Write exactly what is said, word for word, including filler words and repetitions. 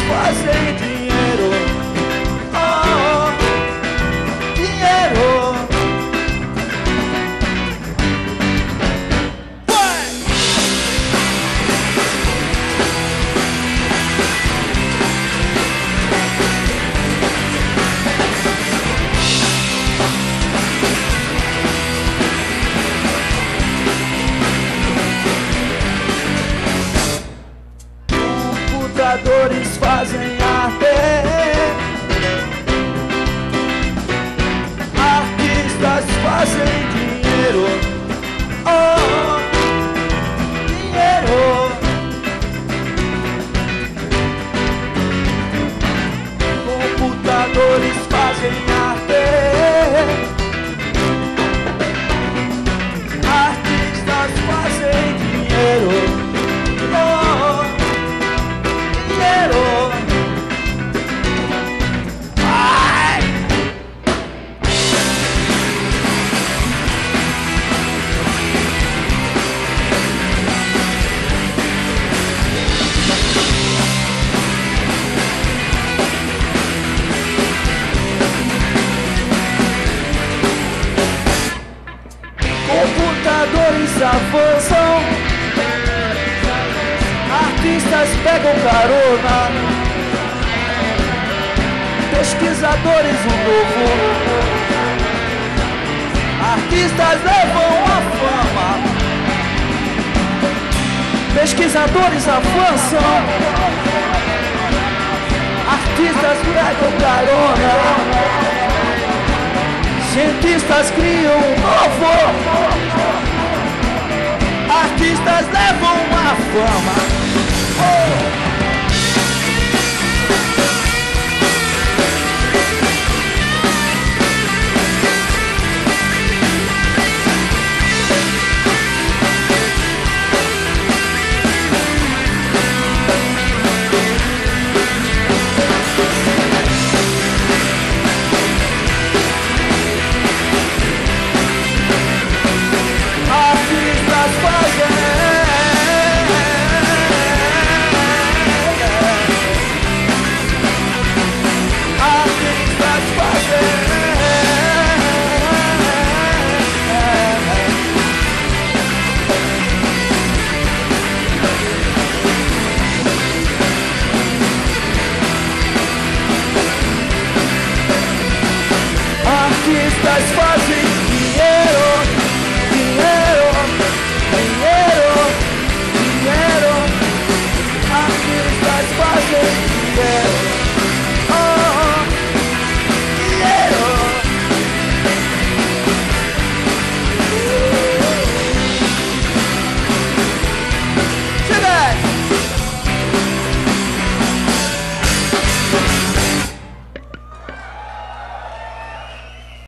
fazem dinheiro. Oh, dinheiro. Computadores fazem arte, artistas fazem dinheiro. Oh, dinheiro. Computadores fazem arte, artistas fazem dinheiro. Oh, dinheiro. Ai! Computadores avançam, artistas pegam carona, pesquisadores o novo, artistas levam a fama, pesquisadores avançam, artistas pegam carona, cientistas criam um novo, artistas levam a fama. Oh! Artistas fazem, artistas fazem, artistas fazem dinheiro, dinheiro, dinheiro, dinheiro, artistas fazem dinheiro.